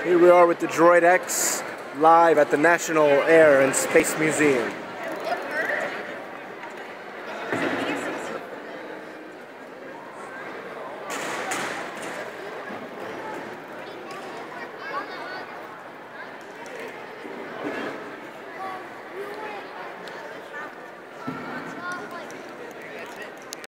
Here we are with the Droid X live at the National Air and Space Museum.